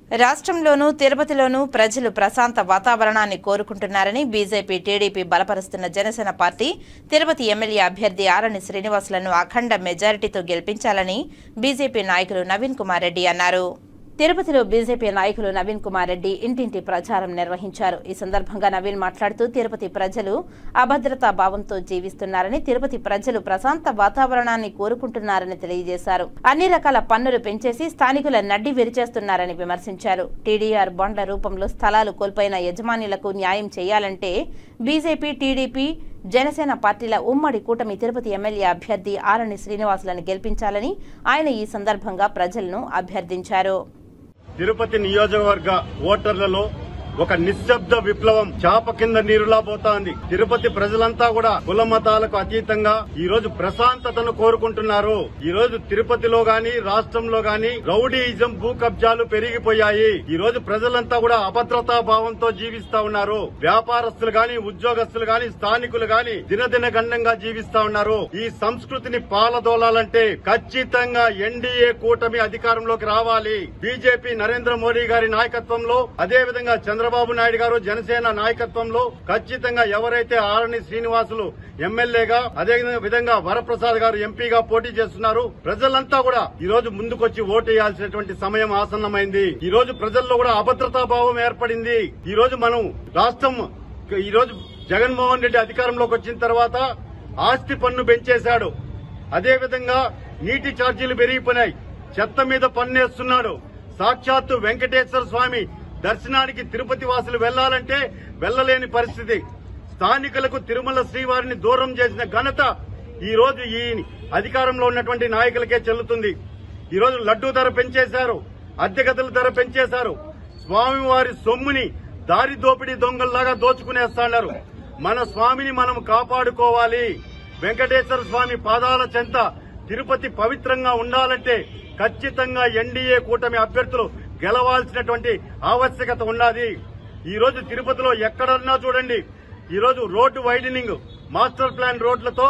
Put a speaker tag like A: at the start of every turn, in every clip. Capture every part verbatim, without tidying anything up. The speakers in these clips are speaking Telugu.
A: రాష్ట్రంలోనూ తిరుపతిలోనూ ప్రజలు ప్రశాంత వాతావరణాన్ని కోరుకుంటున్నారని బీజేపీ టీడీపీ బలపరుస్తున్న జనసేన పార్టీ తిరుపతి ఎమ్మెల్యే అభ్యర్థి ఆరణి శ్రీనివాసులను అఖండ మెజారిటీతో గెలిపించాలని బీజేపీ నాయకులు నవీన్ కుమార్ రెడ్డి అన్నారు. తిరుపతిలో బీజేపీ నాయకులు నవీన్ కుమార్ రెడ్డి ఇంటింటి ప్రచారం నిర్వహించారు. ఈ సందర్భంగా నవీన్ మాట్లాడుతూ తిరుపతి ప్రజలు అభద్రతా భావంతో జీవిస్తున్నారని, తిరుపతి ప్రజలు ప్రశాంత వాతావరణాన్ని కోరుకుంటున్నారని తెలియజేశారు. అన్ని రకాల పన్నులు పెంచేసి స్థానికుల నడ్డి విరిచేస్తున్నారని విమర్శించారు. టీడీఆర్ బాండ్ల రూపంలో స్థలాలు కోల్పోయిన యజమానులకు న్యాయం చేయాలంటే బీజేపీ, టీడీపీ, జనసేన పార్టీల ఉమ్మడి కూటమి తిరుపతి ఎమ్మెల్యే అభ్యర్థి ఆరణి శ్రీనివాసులను గెలిపించాలని ఆయన ఈ సందర్భంగా ప్రజలను అభ్యర్థించారు.
B: తిరుపతి నియోజకవర్గ ఓటర్లలో ఒక నిశ్శబ్ద విప్లవం చాప కింద నీరులా పోతోంది. తిరుపతి ప్రజలంతా కూడా కుల మతాలకు అతీతంగా ఈ రోజు ప్రశాంతతను కోరుకుంటున్నారు. ఈ రోజు తిరుపతిలో గాని రాష్ట్రంలో గాని రౌడీయిజం, భూ కబ్జాలు పెరిగిపోయాయి. ఈ రోజు ప్రజలంతా కూడా అభద్రతా భావంతో జీవిస్తా ఉన్నారు. వ్యాపారస్తులు గాని, ఉద్యోగస్తులు గాని, స్థానికులు గాని దినదిన గండంగా జీవిస్తా ఉన్నారు. ఈ సంస్కృతిని పాలదోలాలంటే ఖచ్చితంగా ఎన్డీఏ కూటమి అధికారంలోకి రావాలి. బీజేపీ నరేంద్ర మోడీ గారి నాయకత్వంలో, అదేవిధంగా చంద్ర చంద్రబాబు నాయుడు గారు జనసేన నాయకత్వంలో ఖచ్చితంగా ఎవరైతే ఆరణి శ్రీనివాసులు ఎమ్మెల్యేగా, అదే విధంగా వరప్రసాద్ గారు ఎంపీగా పోటీ చేస్తున్నారు, ప్రజలంతా కూడా ఈ రోజు ముందుకొచ్చి ఓటు వేయాల్సినటువంటి సమయం ఆసన్నమైంది. ఈ రోజు ప్రజల్లో కూడా అభద్రతా భావం ఏర్పడింది. ఈ రోజు మనం రాష్ట్రం ఈ రోజు జగన్మోహన్ రెడ్డి అధికారంలోకి వచ్చిన తర్వాత ఆస్తి పన్ను పెంచేశాడు. అదేవిధంగా నీటి ఛార్జీలు పెరిగిపోయినాయి. చెత్త మీద పన్నేస్తున్నాడు. సాక్షాత్తు వెంకటేశ్వర స్వామి దర్శనానికి తిరుపతి వాసులు వెళ్లాలంటే వెళ్లలేని పరిస్థితి. స్థానికులకు తిరుమల శ్రీవారిని దూరం చేసిన ఘనత ఈ రోజు ఈ అధికారంలో ఉన్నటువంటి నాయకులకే చెల్లుతుంది. ఈ రోజు లడ్డూ ధర పెంచేశారు, అద్దె గదుల ధర పెంచేశారు. స్వామివారి సొమ్ముని దారి దోపిడీ దొంగల్లాగా దోచుకునేస్తున్నారు. మన స్వామిని మనం కాపాడుకోవాలి. వెంకటేశ్వర స్వామి పాదాల చెంత తిరుపతి పవిత్రంగా ఉండాలంటే ఖచ్చితంగా ఎన్డీఏ కూటమి అభ్యర్థులు గెలవాల్సినటువంటి ఆవశ్యకత ఉన్నది. ఈ రోజు తిరుపతిలో ఎక్కడన్నా చూడండి, ఈ రోజు రోడ్డు వైడనింగ్, మాస్టర్ ప్లాన్ రోడ్లతో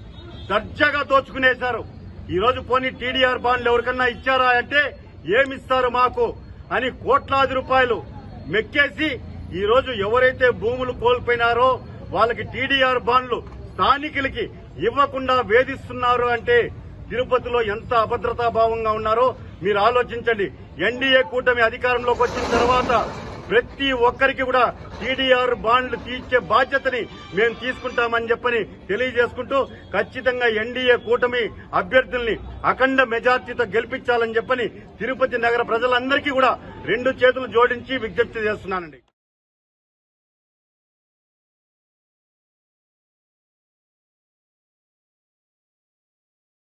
B: దర్జాగా దోచుకునేశారు. ఈ రోజు పోనీ టీడీఆర్ బాండ్లు ఎవరికన్నా ఇచ్చారా అంటే ఏమిస్తారు మాకు అని కోట్లాది రూపాయలు మెక్కేసి ఈ రోజు ఎవరైతే భూములు కోల్పోయినారో వాళ్ళకి టీడీఆర్ బాండ్లు స్థానికులకి ఇవ్వకుండా వేధిస్తున్నారు అంటే తిరుపతిలో ఎంత అభద్రతా భావంగా ఉన్నారో మీరు ఆలోచించండి. ఎన్డీఏ కూటమి అధికారంలోకి వచ్చిన తర్వాత ప్రతి ఒక్కరికి కూడా టీడీఆర్ బాండ్లు తీర్చే బాధ్యతని మేము తీసుకుంటామని చెప్పని తెలియజేసుకుంటూ ఖచ్చితంగా ఎన్డీఏ కూటమి అభ్యర్థుల్ని అఖండ మెజార్టీతో గెలిపించాలని చెప్పని తిరుపతి నగర ప్రజలందరికీ కూడా రెండు చేతులు జోడించి విజ్ఞప్తి చేస్తున్నానండి.